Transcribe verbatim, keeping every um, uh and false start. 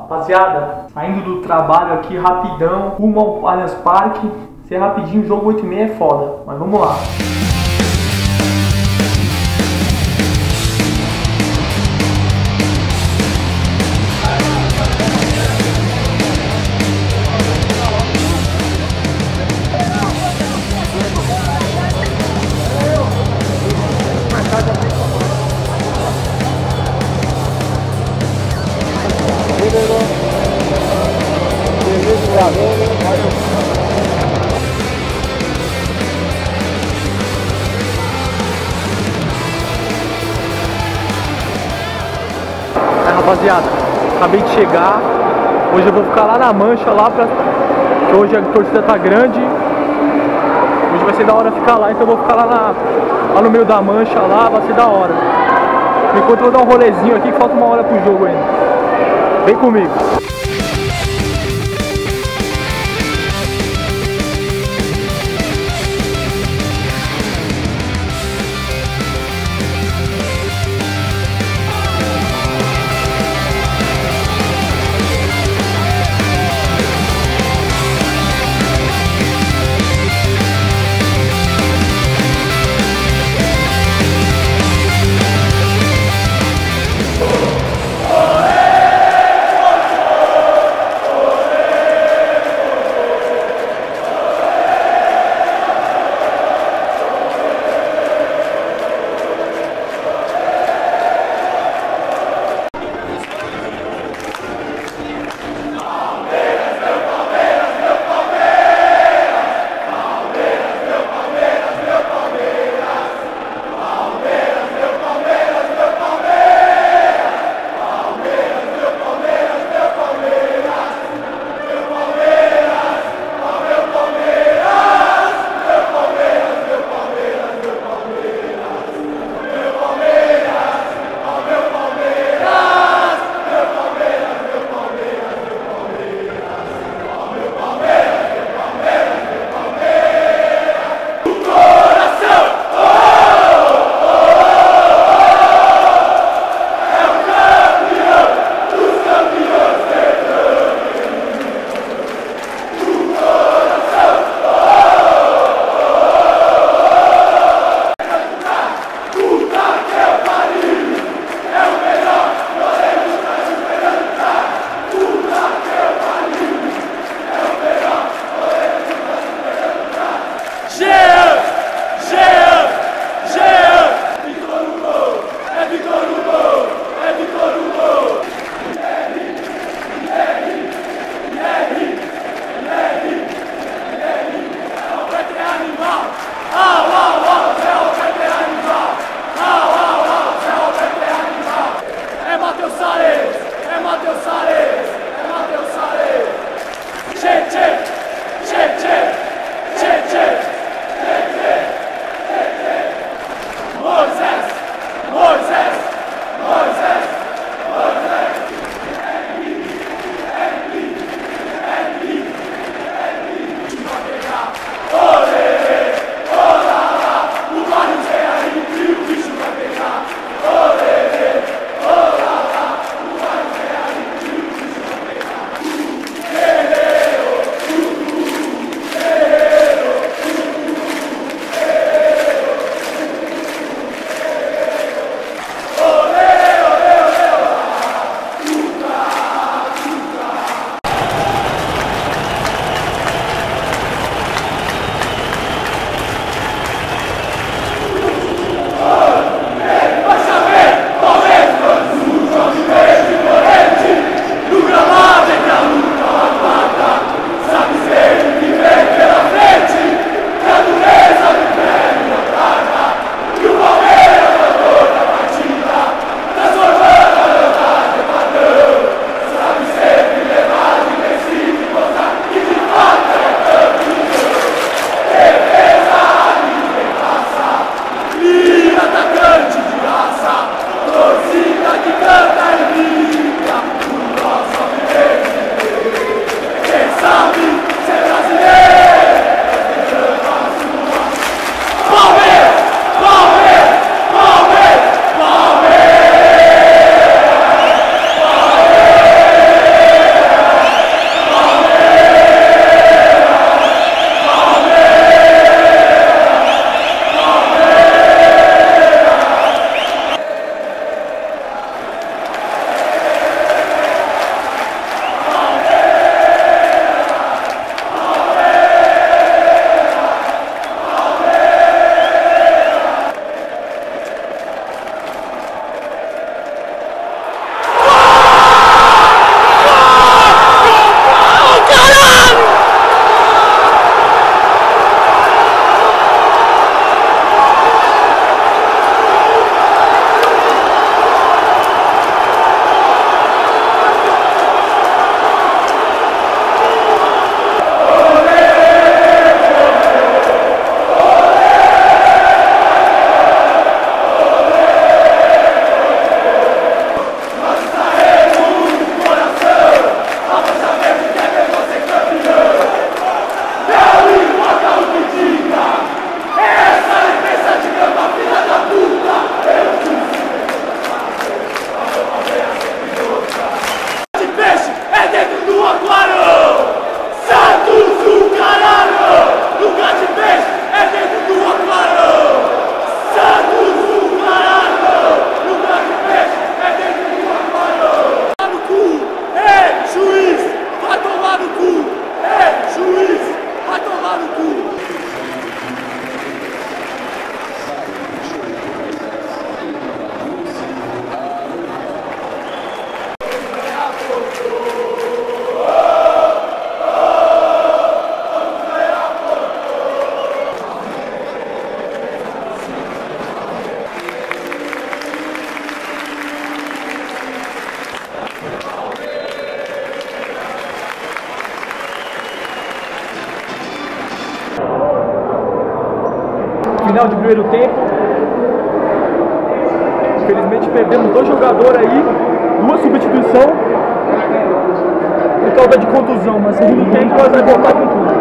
Rapaziada, saindo do trabalho aqui rapidão, rumo ao Allianz Parque. Ser rapidinho, jogo oito e meia é foda, mas vamos lá. É, rapaziada, acabei de chegar. Hoje eu vou ficar lá na Mancha, lá pra... que hoje a torcida tá grande. Hoje vai ser da hora ficar lá, então eu vou ficar lá, na... lá no meio da Mancha, lá, vai ser da hora. Enquanto eu vou dar um rolezinho aqui, que falta uma hora pro jogo ainda. Vem comigo. Final de primeiro tempo. Infelizmente perdemos dois jogadores aí, duas substituições por causa de contusão, mas segundo tempo nós vamos voltar com tudo.